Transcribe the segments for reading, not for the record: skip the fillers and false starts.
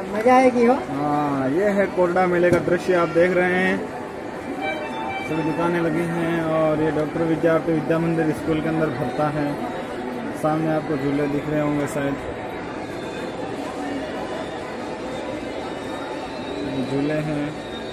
मजा आएगी हो। हाँ, ये है कोरडा मेले का दृश्य आप देख रहे हैं। सभी दुकानें लगी हैं और ये डॉक्टर विद्यार्थी विद्या मंदिर स्कूल के अंदर भरता है। सामने आपको झूले दिख रहे होंगे शायद, झूले हैं।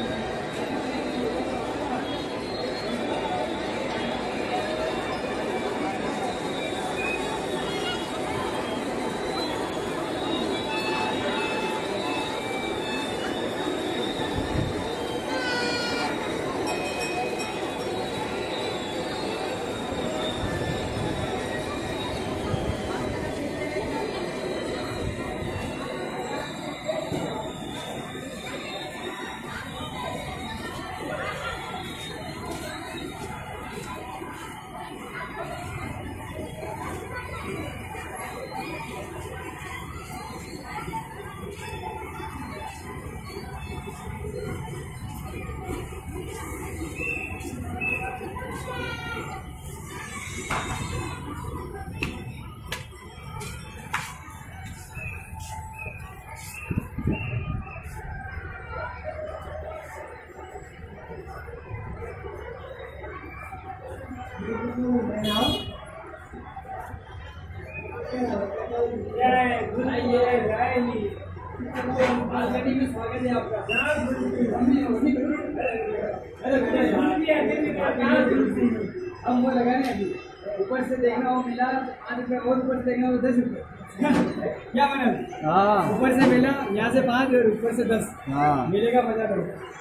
हम वो लगाने अभी ऊपर से देखना वो मिला 5 रुपये और ऊपर से देखना वो 10 रुपये क्या बना? हाँ, ऊपर से मिला यहाँ से 5 और ऊपर से 10। हाँ, मिलेगा 50 रुपये।